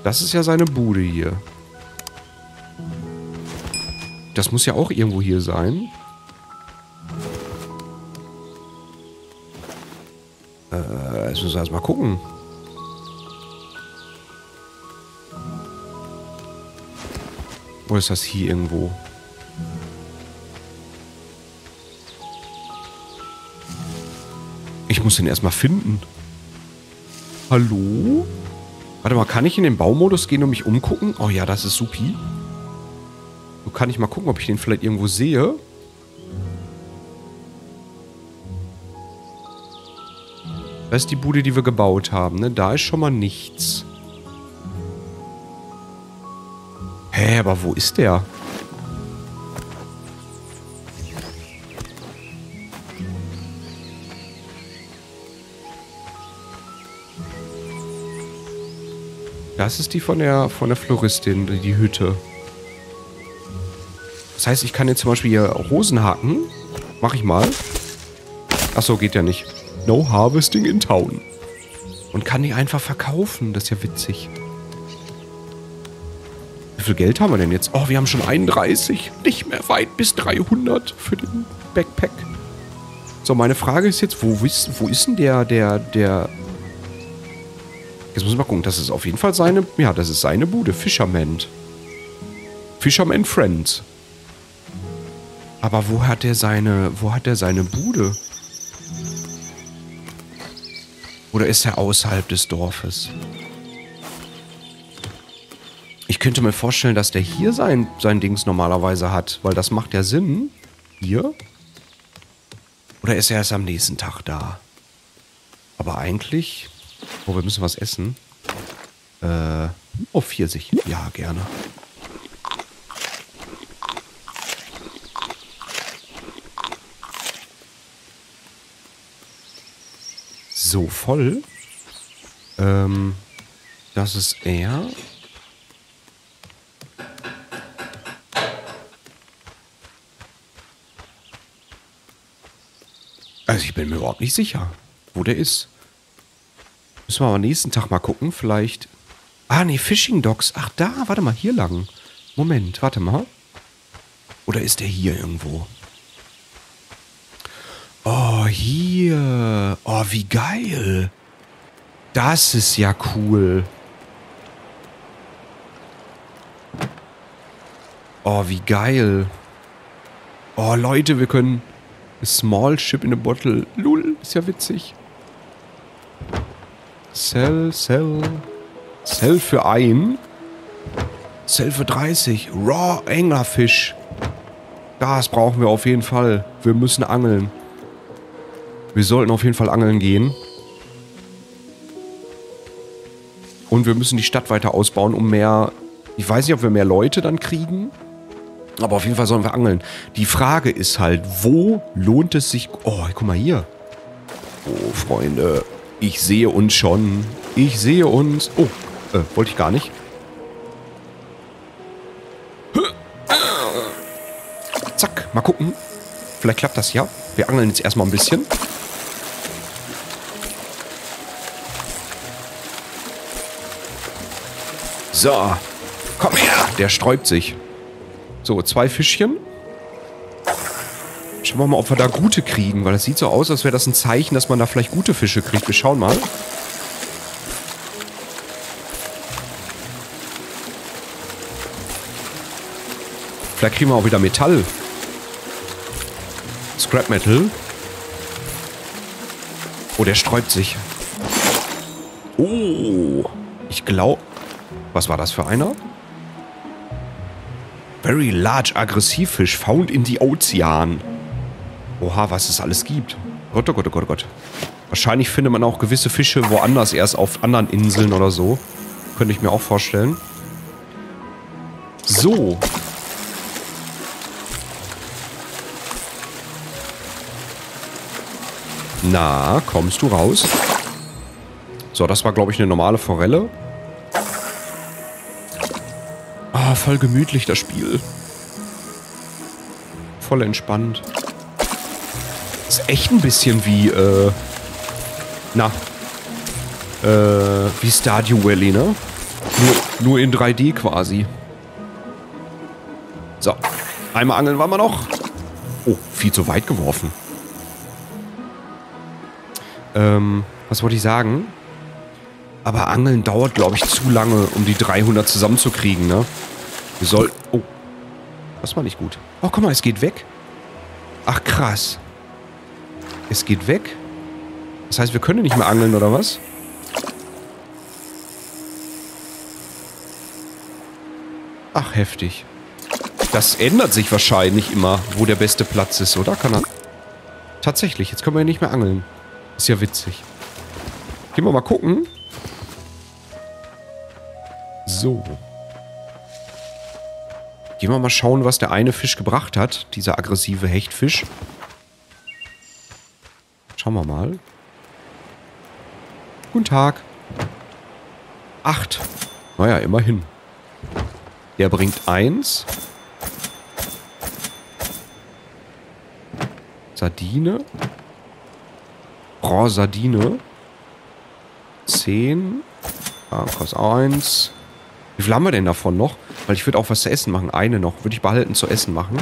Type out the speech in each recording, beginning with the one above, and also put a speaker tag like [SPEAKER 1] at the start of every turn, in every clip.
[SPEAKER 1] Das ist ja seine Bude hier. Das muss ja auch irgendwo hier sein. Jetzt müssen wir erstmal gucken. Wo ist das hier irgendwo? Ich muss den erstmal finden. Hallo? Warte mal, kann ich in den Baumodus gehen und mich umgucken? Oh ja, das ist supi. So kann ich mal gucken, ob ich den vielleicht irgendwo sehe. Das ist die Bude, die wir gebaut haben, ne? Da ist schon mal nichts. Hä, aber wo ist der? Das ist die von der Floristin, die Hütte. Das heißt, ich kann jetzt zum Beispiel hier Rosen hacken. Mach ich mal. Achso, geht ja nicht. No harvesting in town. Und kann die einfach verkaufen. Das ist ja witzig. Wie viel Geld haben wir denn jetzt? Oh, wir haben schon 31. Nicht mehr weit bis 300 für den Backpack. So, meine Frage ist jetzt, wo ist denn der... Jetzt muss ich mal gucken. Das ist auf jeden Fall seine... Ja, das ist seine Bude. Fisherman. Fisherman Friends. Aber wo hat der seine Bude? Oder ist er außerhalb des Dorfes? Ich könnte mir vorstellen, dass der hier sein Dings normalerweise hat. Weil das macht ja Sinn. Hier? Oder ist er erst am nächsten Tag da? Aber eigentlich... Oh, wir müssen was essen. Oh, Pfirsich. Ja, gerne. So, voll. Das ist er. Also ich bin mir überhaupt nicht sicher, wo der ist. Müssen wir aber am nächsten Tag mal gucken, vielleicht... Ah, nee, Fishing Docks. Ach, da, warte mal, hier lang. Moment, warte mal. Oder ist der hier irgendwo? Oh, hier. Oh, wie geil. Das ist ja cool. Oh, wie geil. Oh, Leute, wir können... A small ship in a bottle. Lul, ist ja witzig. Sell für 1. Sell für 30. Raw Anglerfisch. Das brauchen wir auf jeden Fall. Wir müssen angeln. Wir sollten auf jeden Fall angeln gehen. Und wir müssen die Stadt weiter ausbauen, um mehr... Ich weiß nicht, ob wir mehr Leute dann kriegen. Aber auf jeden Fall sollen wir angeln. Die Frage ist halt, wo lohnt es sich... Oh, guck mal hier. Oh, Freunde... Ich sehe uns schon. Ich sehe uns. Oh, wollte ich gar nicht. Zack, mal gucken. Vielleicht klappt das ja. Wir angeln jetzt erstmal ein bisschen. So, komm her. Der sträubt sich. So, 2 Fischchen. Schauen wir mal, ob wir da gute kriegen, weil es sieht so aus, als wäre das ein Zeichen, dass man da vielleicht gute Fische kriegt. Wir schauen mal. Vielleicht kriegen wir auch wieder Metall. Scrap Metal. Oh, der sträubt sich. Oh, ich glaube... Was war das für einer? Very large Aggressivfish found in the Ozean. Oha, was es alles gibt. Gott, oh Gott, oh Gott, oh Gott. Wahrscheinlich findet man auch gewisse Fische woanders erst auf anderen Inseln oder so. Könnte ich mir auch vorstellen. So. Na, kommst du raus? So, das war, glaube ich, eine normale Forelle. Ah, voll gemütlich, das Spiel. Voll entspannt. Ist echt ein bisschen wie, wie Stardew Valley, ne? Nur in 3D quasi. So. Einmal angeln waren wir noch. Oh, viel zu weit geworfen. Was wollte ich sagen? Aber Angeln dauert, glaube ich, zu lange, um die 300 zusammenzukriegen, ne? Wir sollten... Oh. Das war nicht gut. Oh, guck mal, es geht weg. Ach, krass. Es geht weg? Das heißt, wir können nicht mehr angeln, oder was? Ach, heftig. Das ändert sich wahrscheinlich immer, wo der beste Platz ist, oder? Kann er... Tatsächlich, jetzt können wir ja nicht mehr angeln. Ist ja witzig. Gehen wir mal gucken. So. Gehen wir mal schauen, was der eine Fisch gebracht hat. Dieser aggressive Hechtfisch. Schauen wir mal. Guten Tag. 8. Naja, immerhin. Der bringt 1. Sardine. Raw Sardine. 10. Kostet 1. Wie viel haben wir denn davon noch? Weil ich würde auch was zu essen machen. Eine noch. Würde ich behalten zu essen machen.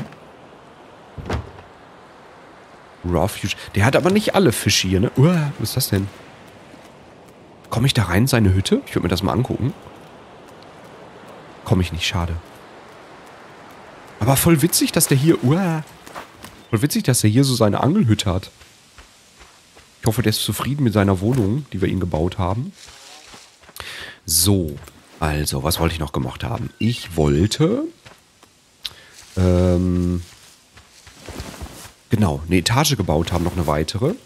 [SPEAKER 1] Raw Fish. Der hat aber nicht alle Fische hier, ne? Was ist das denn? Komme ich da rein in seine Hütte? Ich würde mir das mal angucken. Komme ich nicht, schade. Aber voll witzig, dass der hier... Voll witzig, dass der hier so seine Angelhütte hat. Ich hoffe, der ist zufrieden mit seiner Wohnung, die wir ihm gebaut haben. So. Also, was wollte ich noch gemacht haben? Ich wollte... genau, eine Etage gebaut haben, noch eine weitere.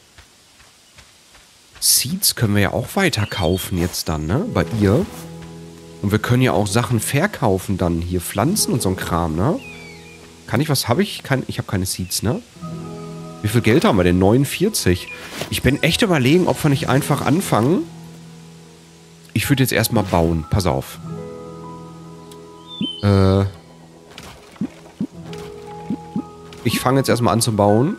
[SPEAKER 1] Seeds können wir ja auch weiter kaufen jetzt dann, ne? Bei ihr. Und wir können ja auch Sachen verkaufen dann. Hier Pflanzen und so ein Kram, ne? Kann ich, was habe ich? Ich habe keine Seeds, ne? Wie viel Geld haben wir denn? 49. Ich bin echt überlegen, ob wir nicht einfach anfangen. Ich würde jetzt erstmal bauen. Pass auf. Ich fange jetzt erstmal an zu bauen.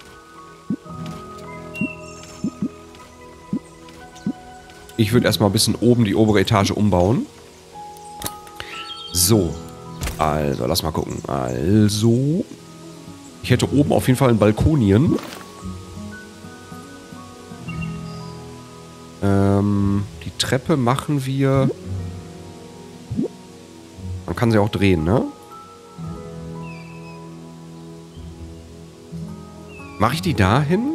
[SPEAKER 1] Ich würde erstmal ein bisschen oben die obere Etage umbauen. So. Also, lass mal gucken. Also. Ich hätte oben auf jeden Fall einen Balkonien. Die Treppe machen wir... Man kann sie auch drehen, ne? Mache ich die dahin?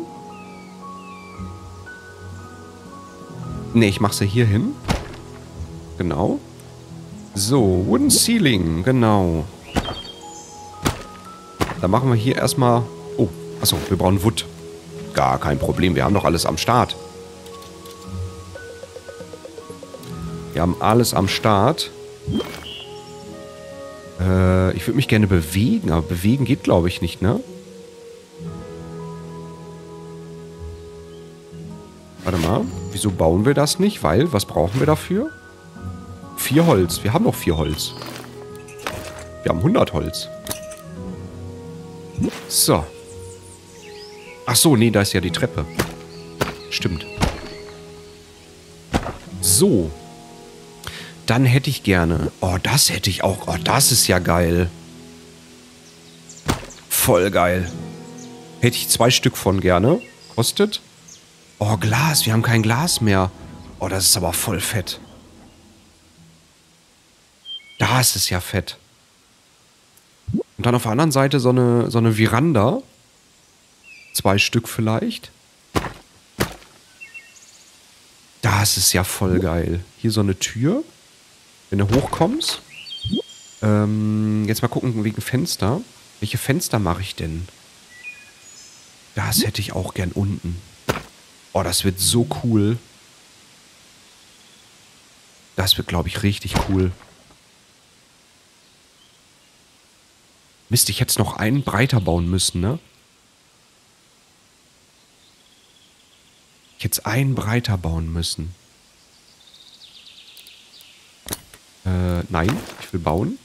[SPEAKER 1] Ne, ich mache sie hier hin. Genau. So, Wooden Ceiling, genau. Dann machen wir hier erstmal... Oh, achso, wir brauchen Wood. Gar kein Problem, wir haben doch alles am Start. Wir haben alles am Start. Ich würde mich gerne bewegen, aber bewegen geht, glaube ich, nicht, ne? Warte mal, wieso bauen wir das nicht? Weil, was brauchen wir dafür? 4 Holz. Wir haben noch 4 Holz. Wir haben 100 Holz. So. Ach so, nee, da ist ja die Treppe. Stimmt. So. Dann hätte ich gerne... Oh, das hätte ich auch... Oh, das ist ja geil. Voll geil. Hätte ich 2 Stück von gerne. Kostet... Oh, Glas. Wir haben kein Glas mehr. Oh, das ist aber voll fett. Das ist ja fett. Und dann auf der anderen Seite so eine Veranda. 2 Stück vielleicht. Das ist ja voll geil. Hier so eine Tür. Wenn du hochkommst. Jetzt mal gucken wegen Fenster. Welche Fenster mache ich denn? Das hätte ich auch gern unten. Oh, das wird so cool. Das wird, glaube ich, richtig cool. Mist, ich hätte es noch einen breiter bauen müssen, ne? Ich hätte es einen breiter bauen müssen. Nein, ich will bauen.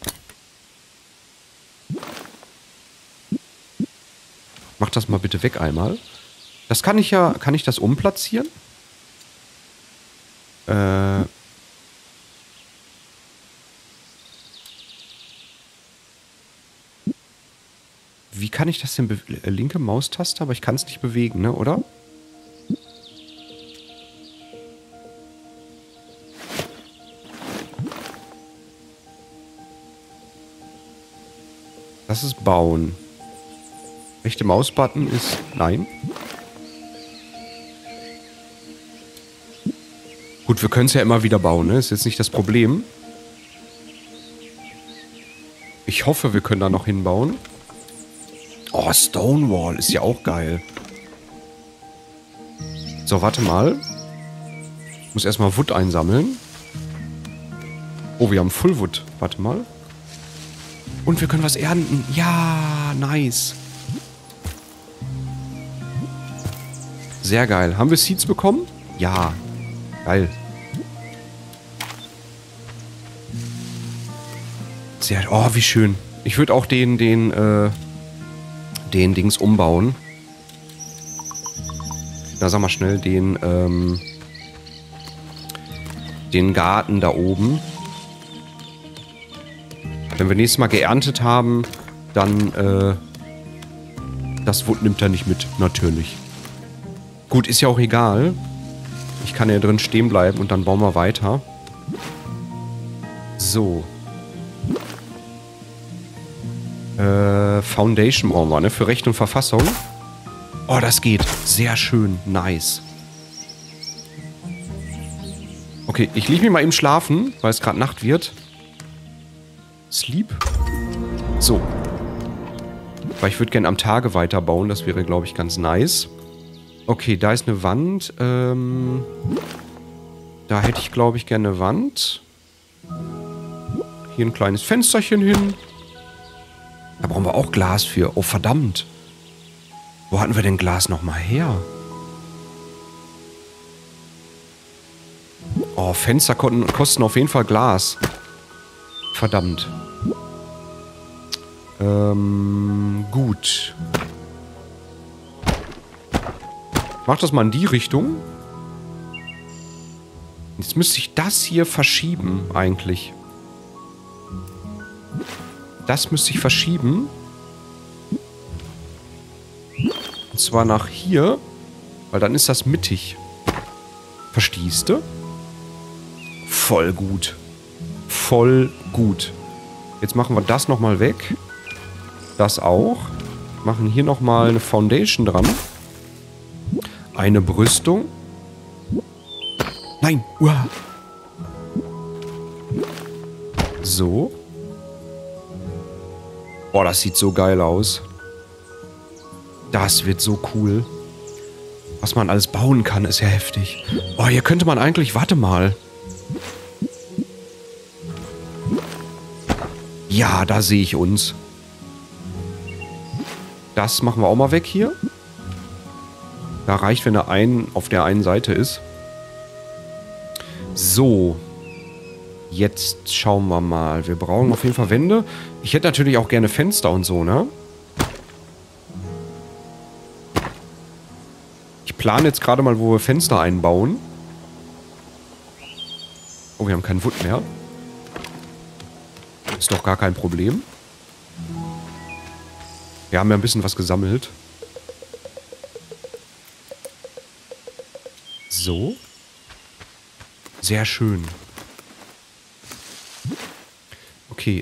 [SPEAKER 1] Mach das mal bitte weg einmal. Das kann ich ja... Kann ich das umplatzieren? Wie kann ich das denn linke Maustaste, aber ich kann es nicht bewegen, ne, oder? Das ist bauen. Rechte Mausbutton ist... Nein. Gut, wir können es ja immer wieder bauen, ne? Ist jetzt nicht das Problem. Ich hoffe, wir können da noch hinbauen. Oh, Stonewall ist ja auch geil. So, warte mal. Ich muss erstmal Wood einsammeln. Oh, wir haben Full Wood. Warte mal. Und wir können was ernten. Ja, nice. Sehr geil. Haben wir Seeds bekommen? Ja. Geil. Sehr, oh, wie schön. Ich würde auch den Dings umbauen. Na, sag mal schnell, den Garten da oben. Wenn wir nächstes Mal geerntet haben, dann, das Wood nimmt er nicht mit, natürlich. Gut, ist ja auch egal. Ich kann ja drin stehen bleiben und dann bauen wir weiter. So. Foundation brauchen wir, ne? Für Recht und Verfassung. Oh, das geht. Sehr schön. Nice. Okay, ich lege mich mal eben schlafen, weil es gerade Nacht wird. Sleep. So. Weil ich würde gerne am Tage weiterbauen. Das wäre, glaube ich, ganz nice. Okay, da ist eine Wand. Da hätte ich, glaube ich, gerne eine Wand. Hier ein kleines Fensterchen hin. Da brauchen wir auch Glas für. Oh, verdammt. Wo hatten wir denn Glas nochmal her? Oh, Fenster kosten auf jeden Fall Glas. Verdammt. Gut. Mach das mal in die Richtung. Jetzt müsste ich das hier verschieben, eigentlich. Das müsste ich verschieben. Und zwar nach hier. Weil dann ist das mittig. Verstehst du? Voll gut. Voll gut. Jetzt machen wir das nochmal weg. Das auch. Machen hier nochmal eine Foundation dran. Eine Brüstung. Nein. Uah. So. Boah, das sieht so geil aus. Das wird so cool. Was man alles bauen kann, ist ja heftig. Oh, hier könnte man eigentlich... Warte mal. Ja, da sehe ich uns. Das machen wir auch mal weg hier. Da reicht, wenn er auf der einen Seite ist. So. Jetzt schauen wir mal. Wir brauchen auf jeden Fall Wände. Ich hätte natürlich auch gerne Fenster und so, ne? Ich plane jetzt gerade mal, wo wir Fenster einbauen. Oh, wir haben keinen Wood mehr. Ist doch gar kein Problem. Wir haben ja ein bisschen was gesammelt. So. Sehr schön. Okay,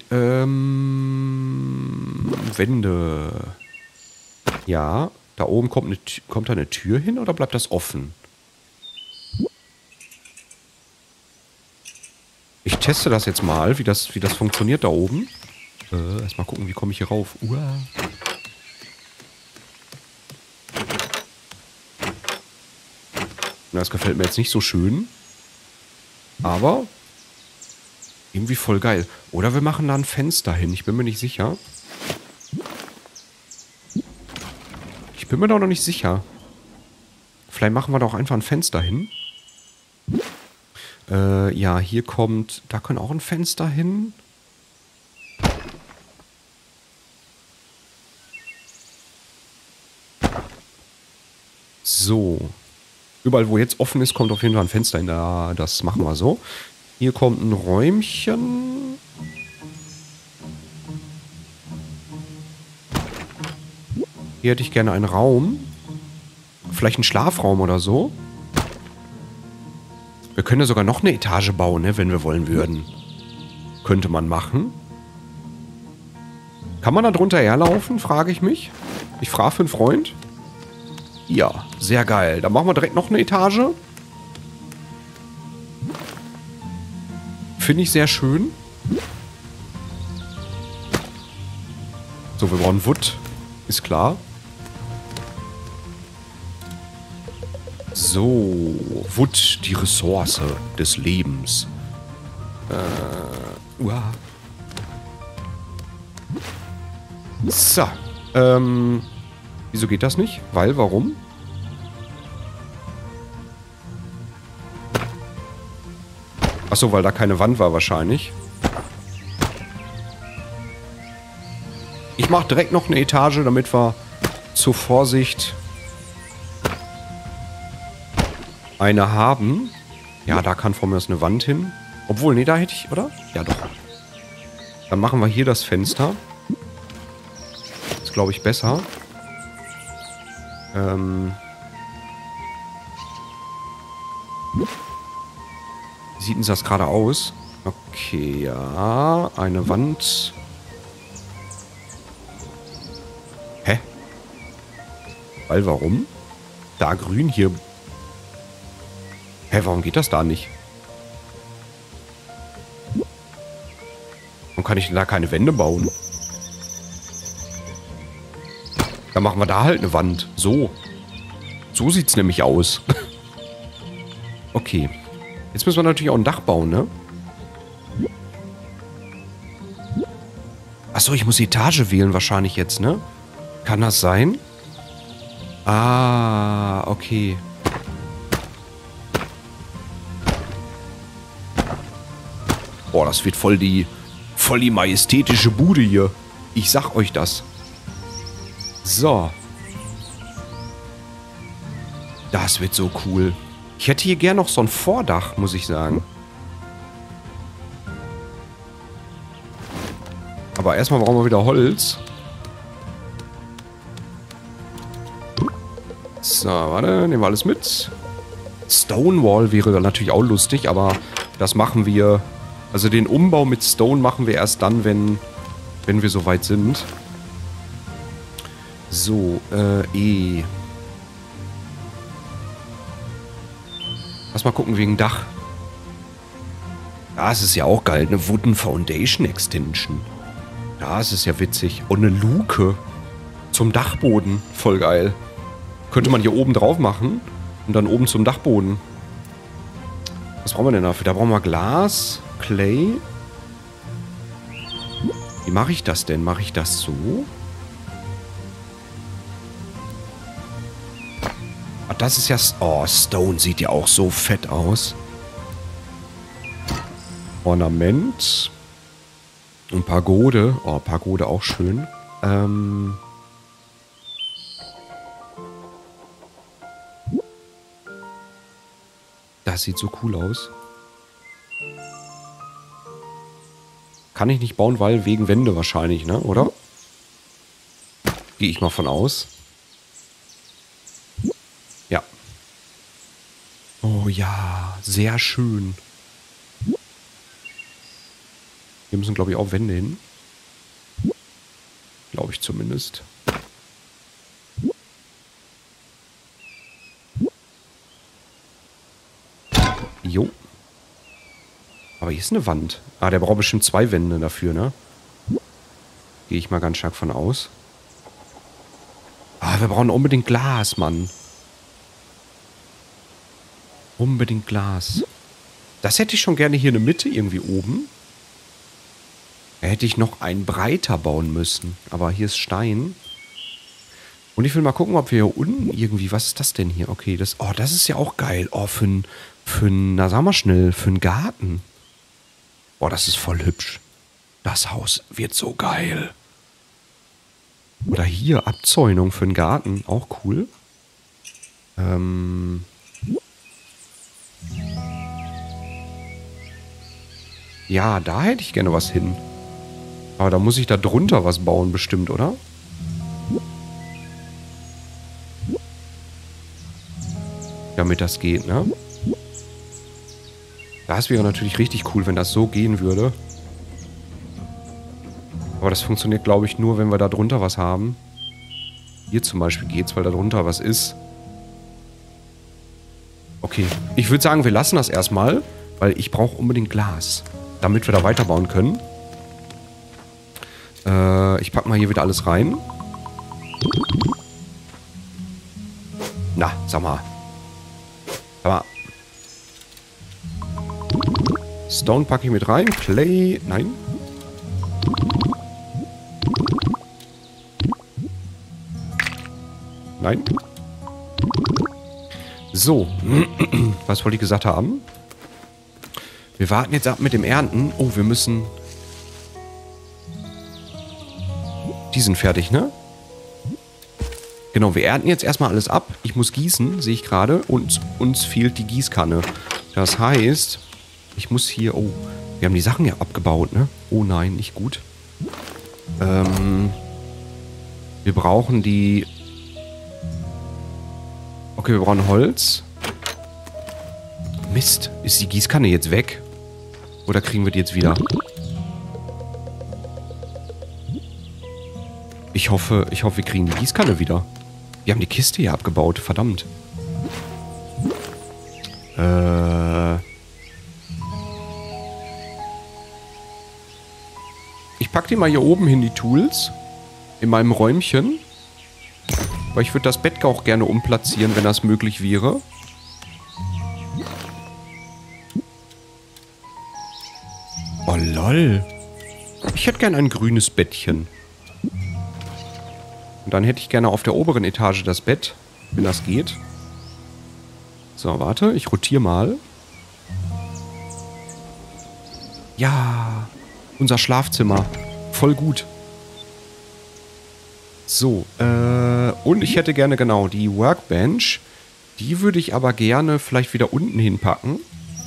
[SPEAKER 1] Wände. Ja, da oben kommt da eine Tür hin oder bleibt das offen? Ich teste das jetzt mal, wie das funktioniert da oben. Erstmal gucken, wie komme ich hier rauf. Uah. Das gefällt mir jetzt nicht so schön. Aber irgendwie voll geil. Oder wir machen da ein Fenster hin. Ich bin mir nicht sicher. Ich bin mir doch noch nicht sicher. Vielleicht machen wir doch einfach ein Fenster hin. Ja, hier kommt... Da kann auch ein Fenster hin. So. Überall, wo jetzt offen ist, kommt auf jeden Fall ein Fenster hin. Da, das machen wir so. Hier kommt ein Räumchen. Hier hätte ich gerne einen Raum. Vielleicht einen Schlafraum oder so. Wir können ja sogar noch eine Etage bauen, ne, wenn wir wollen würden. Könnte man machen. Kann man da drunter herlaufen, frage ich mich. Ich frage für einen Freund. Ja, sehr geil. Dann machen wir direkt noch eine Etage. Finde ich sehr schön. So, wir brauchen Wood. Ist klar. So, Wood, die Ressource des Lebens. Uah. So, wieso geht das nicht? Weil, warum? Achso, weil da keine Wand war wahrscheinlich. Ich mache direkt noch eine Etage, damit wir zur Vorsicht eine haben. Ja, da kann von mir aus eine Wand hin. Obwohl, nee, da hätte ich, oder? Ja, doch. Dann machen wir hier das Fenster. Ist, glaube ich, besser. Wie sieht denn das gerade aus? Okay, ja. Eine Wand. Hä? Weil, warum? Da grün, hier. Hä, warum geht das da nicht? Warum kann ich denn da keine Wände bauen? Dann machen wir da halt eine Wand. So. So sieht's nämlich aus. Okay. Jetzt müssen wir natürlich auch ein Dach bauen, ne? Achso, ich muss die Etage wählen wahrscheinlich jetzt, ne? Kann das sein? Ah, okay. Boah, das wird voll die majestätische Bude hier. Ich sag euch das. So. Das wird so cool. Ich hätte hier gern noch so ein Vordach, muss ich sagen. Aber erstmal brauchen wir wieder Holz. So, warte, nehmen wir alles mit. Stonewall wäre dann natürlich auch lustig, aber das machen wir... Also den Umbau mit Stone machen wir erst dann, wenn wir soweit sind. So, Lass mal gucken wegen Dach. Das ist ja auch geil, eine Wooden Foundation Extension. Das ist ja witzig. Und eine Luke zum Dachboden. Voll geil. Könnte man hier oben drauf machen und dann oben zum Dachboden. Was brauchen wir denn dafür? Da brauchen wir Glas, Clay. Wie mache ich das denn? Mache ich das so? Ah, das ist ja... Oh, Stone sieht ja auch so fett aus. Ornament. Und Pagode. Oh, Pagode auch schön. Das sieht so cool aus. Kann ich nicht bauen, weil wegen Wände wahrscheinlich, ne? Oder? Gehe ich mal von aus. Ja. Oh ja, sehr schön. Hier müssen, glaube ich, auch Wände hin. Glaube ich zumindest. Jo. Aber hier ist eine Wand. Ah, der braucht bestimmt 2 Wände dafür, ne? Gehe ich mal ganz stark von aus. Ah, wir brauchen unbedingt Glas, Mann. Unbedingt Glas. Das hätte ich schon gerne hier in der Mitte irgendwie oben. Da hätte ich noch einen breiter bauen müssen. Aber hier ist Stein. Und ich will mal gucken, ob wir hier unten irgendwie... Was ist das denn hier? Okay, das... Oh, das ist ja auch geil. Oh, na, sag mal schnell, für einen Garten. Boah, das ist voll hübsch. Das Haus wird so geil. Oder hier, Abzäunung für einen Garten. Auch cool. Ja, da hätte ich gerne was hin. Aber da muss ich da drunter was bauen bestimmt, oder? damit das geht, ne? Das wäre natürlich richtig cool, wenn das so gehen würde. Aber das funktioniert, glaube ich, nur, wenn wir da drunter was haben. Hier zum Beispiel geht's, weil da drunter was ist. Okay, ich würde sagen, wir lassen das erstmal, weil ich brauche unbedingt Glas, damit wir da weiterbauen können. Ich packe mal hier wieder alles rein. Na, sag mal. Aber Stone packe ich mit rein. Clay, nein. Nein. So. Was wollte ich gesagt haben? Wir warten jetzt ab mit dem Ernten. Oh, wir müssen... Die sind fertig, ne? Genau, wir ernten jetzt erstmal alles ab. Ich muss gießen, sehe ich gerade. Und uns fehlt die Gießkanne. Das heißt, ich muss hier... Oh, wir haben die Sachen ja abgebaut, ne? Oh nein, nicht gut. Wir brauchen die... Okay, wir brauchen Holz. Mist, ist die Gießkanne jetzt weg? Oder kriegen wir die jetzt wieder? Ich hoffe, wir kriegen die Gießkanne wieder. Wir haben die Kiste hier abgebaut, verdammt. Ich packe die mal hier oben hin, die Tools. In meinem Räumchen. Weil ich würde das Bett auch gerne umplatzieren, wenn das möglich wäre. Oh lol. Ich hätte gerne ein grünes Bettchen. Und dann hätte ich gerne auf der oberen Etage das Bett, wenn das geht. So, warte, ich rotiere mal. Ja, unser Schlafzimmer. Voll gut. So, und ich hätte gerne, genau, die Workbench. Die würde ich aber gerne vielleicht wieder unten hinpacken.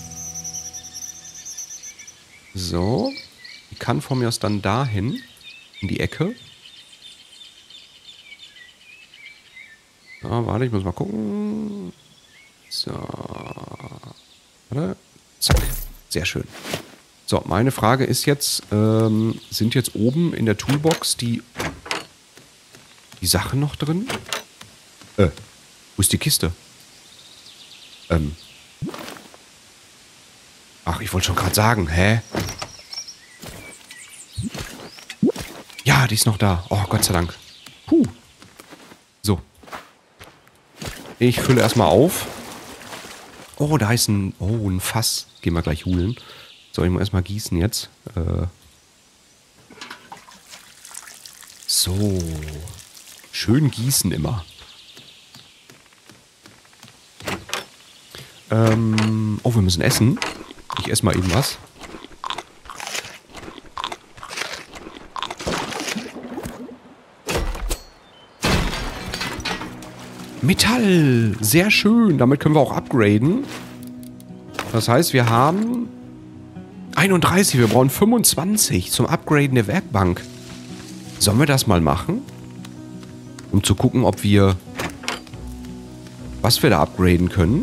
[SPEAKER 1] So. Die kann von mir aus dann dahin. In die Ecke. So, warte, ich muss mal gucken. So. Warte. Zack. Sehr schön. So, meine Frage ist jetzt, sind jetzt oben in der Toolbox die Sachen noch drin? Wo ist die Kiste? Ach, ich wollte schon gerade sagen, hä? Ja, die ist noch da. Oh, Gott sei Dank. Puh. So. Ich fülle erstmal auf. Oh, da ist ein Fass. Gehen wir gleich holen. So, ich muss erstmal gießen jetzt. So. Schön gießen immer. Oh, wir müssen essen. Ich esse mal eben was. Metall! Sehr schön. Damit können wir auch upgraden. Das heißt, wir haben 31. Wir brauchen 25 zum Upgraden der Werkbank. Sollen wir das mal machen? Um zu gucken, ob wir... was wir da upgraden können.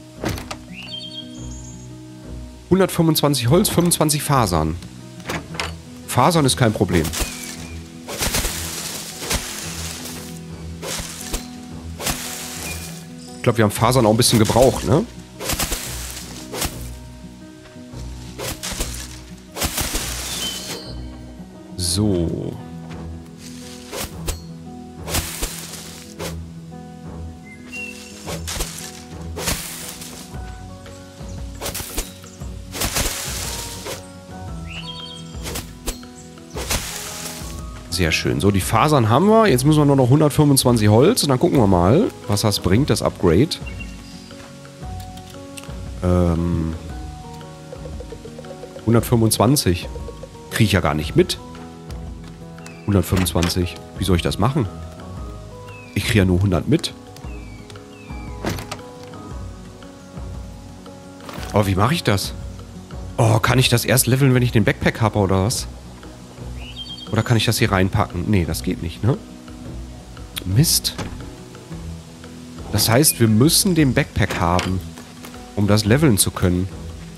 [SPEAKER 1] 125 Holz, 25 Fasern. Fasern ist kein Problem. Ich glaube, wir haben Fasern auch ein bisschen gebraucht, ne? So. Sehr schön. So, die Fasern haben wir. Jetzt müssen wir nur noch 125 Holz. Und dann gucken wir mal, was das bringt, das Upgrade. 125. Kriege ich ja gar nicht mit. 125. Wie soll ich das machen? Ich kriege ja nur 100 mit. Aber wie mache ich das? Oh, kann ich das erst leveln, wenn ich den Backpack habe oder was? Oder kann ich das hier reinpacken? Nee, das geht nicht, ne? Mist. Das heißt, wir müssen den Backpack haben, um das leveln zu können.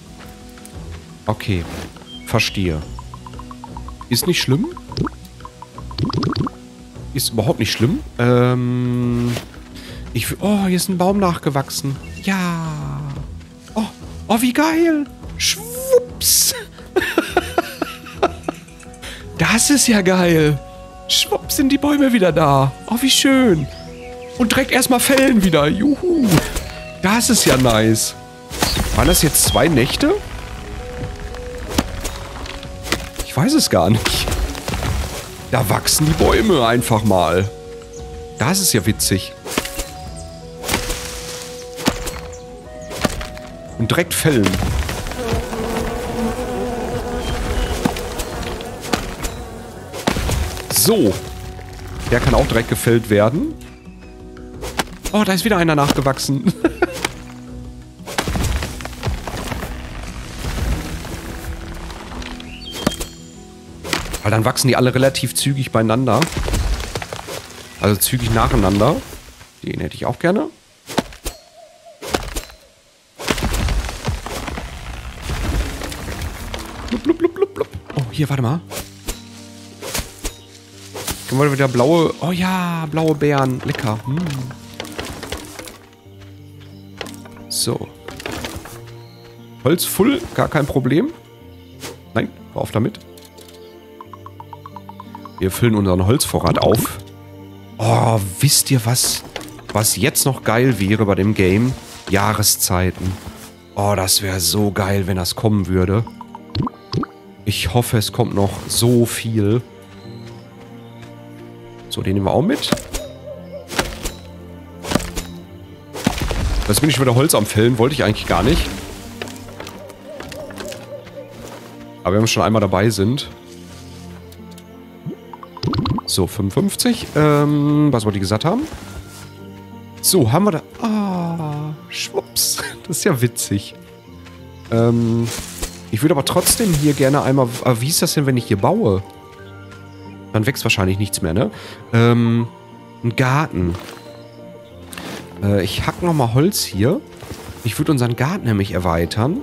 [SPEAKER 1] Okay. Verstehe. Ist nicht schlimm. Ist überhaupt nicht schlimm. Oh, hier ist ein Baum nachgewachsen. Ja. Oh, wie geil. Schwupps. Das ist ja geil. Schwupps sind die Bäume wieder da. Oh, wie schön. Und direkt erstmal fällen wieder. Juhu. Das ist ja nice. Waren das jetzt 2 Nächte? Ich weiß es gar nicht. Da wachsen die Bäume einfach mal. Das ist ja witzig. Und direkt fällen. So. Der kann auch direkt gefällt werden. Oh, da ist wieder einer nachgewachsen. Weil dann wachsen die alle relativ zügig beieinander. Also zügig nacheinander. Den hätte ich auch gerne. Blub, blub, blub, blub, blub. Oh, hier, warte mal. Können wir wieder blaue... Oh ja, blaue Beeren. Lecker. So. Holz voll, gar kein Problem. Nein, hör auf damit. Wir füllen unseren Holzvorrat auf. Oh, wisst ihr was jetzt noch geil wäre bei dem Game? Jahreszeiten. Oh, das wäre so geil, wenn das kommen würde. Ich hoffe, es kommt noch so viel. So, den nehmen wir auch mit. Jetzt bin ich schon wieder Holz am Fällen. Wollte ich eigentlich gar nicht. Aber wenn wir schon einmal dabei sind. So, 55. Was wollte ich gesagt haben? So, haben wir da... Ah, schwupps. Das ist ja witzig. Ich würde aber trotzdem hier gerne einmal... wie ist das denn, wenn ich hier baue? Dann wächst wahrscheinlich nichts mehr, ne? Ein Garten. Ich hack nochmal Holz hier. Ich würde unseren Garten nämlich erweitern.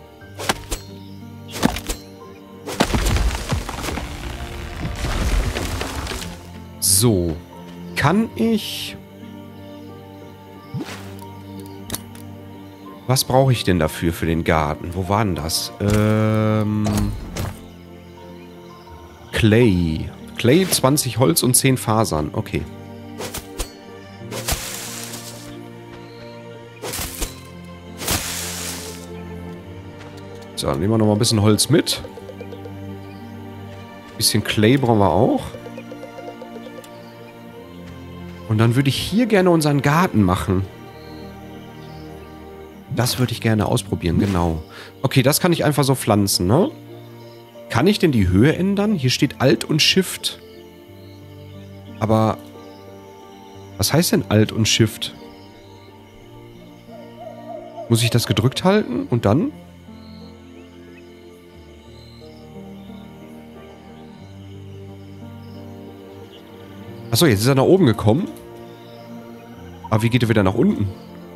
[SPEAKER 1] So. Kann ich... Was brauche ich denn dafür für den Garten? Wo war denn das? Clay. Clay, 20 Holz und 10 Fasern. Okay. So, dann nehmen wir noch mal ein bisschen Holz mit. Ein bisschen Clay brauchen wir auch. Und dann würde ich hier gerne unseren Garten machen. Das würde ich gerne ausprobieren, genau. Okay, das kann ich einfach so pflanzen, ne? Kann ich denn die Höhe ändern? Hier steht Alt und Shift. Aber was heißt denn Alt und Shift? Muss ich das gedrückt halten und dann? Achso, jetzt ist er nach oben gekommen. Aber wie geht er wieder nach unten?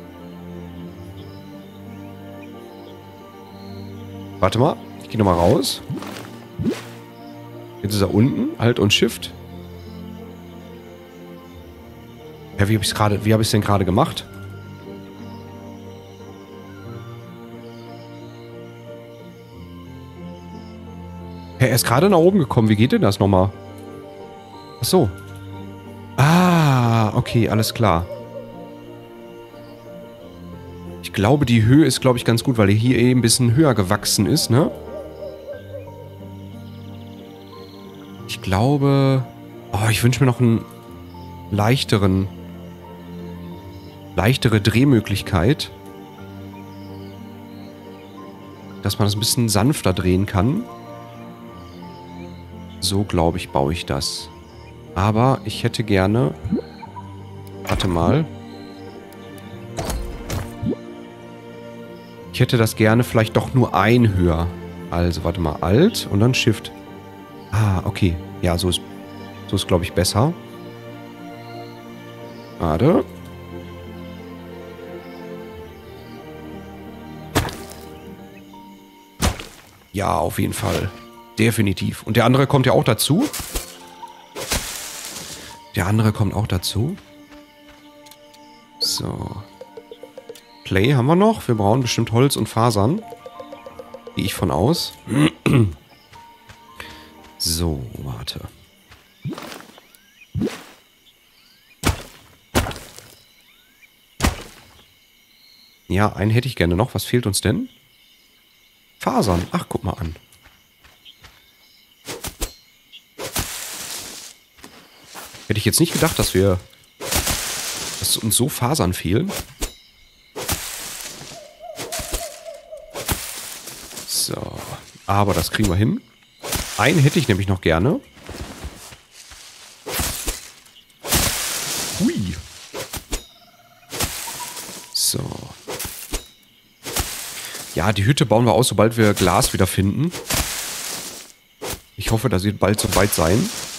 [SPEAKER 1] Warte mal, ich gehe nochmal raus. Jetzt ist er unten, Alt und Shift. Ja, wie habe ich es denn gerade gemacht? Ja, er ist gerade nach oben gekommen. Wie geht denn das nochmal? Ach so. Ah, okay, alles klar. Ich glaube, die Höhe ist, glaube ich, ganz gut, weil er hier eben ein bisschen höher gewachsen ist, ne? Ich glaube... Oh, ich wünsche mir noch einen leichtere Drehmöglichkeit. Dass man das ein bisschen sanfter drehen kann. So, glaube ich, baue ich das. Aber ich hätte gerne... Warte mal. Ich hätte das gerne vielleicht doch nur ein höher. Also, warte mal. Alt und dann Shift. Ah, okay. Ja, so ist glaube ich, besser. Warte. Ja, auf jeden Fall. Definitiv. Und der andere kommt ja auch dazu. Der andere kommt auch dazu. So. Clay haben wir noch. Wir brauchen bestimmt Holz und Fasern. Gehe ich von aus. So, warte. Ja, einen hätte ich gerne noch. Was fehlt uns denn? Fasern. Ach, guck mal an. Hätte ich jetzt nicht gedacht, dass uns so Fasern fehlen. So. Aber das kriegen wir hin. Einen hätte ich nämlich noch gerne. Hui. So. Ja, die Hütte bauen wir aus, sobald wir Glas wieder finden. Ich hoffe, das wird bald soweit sein.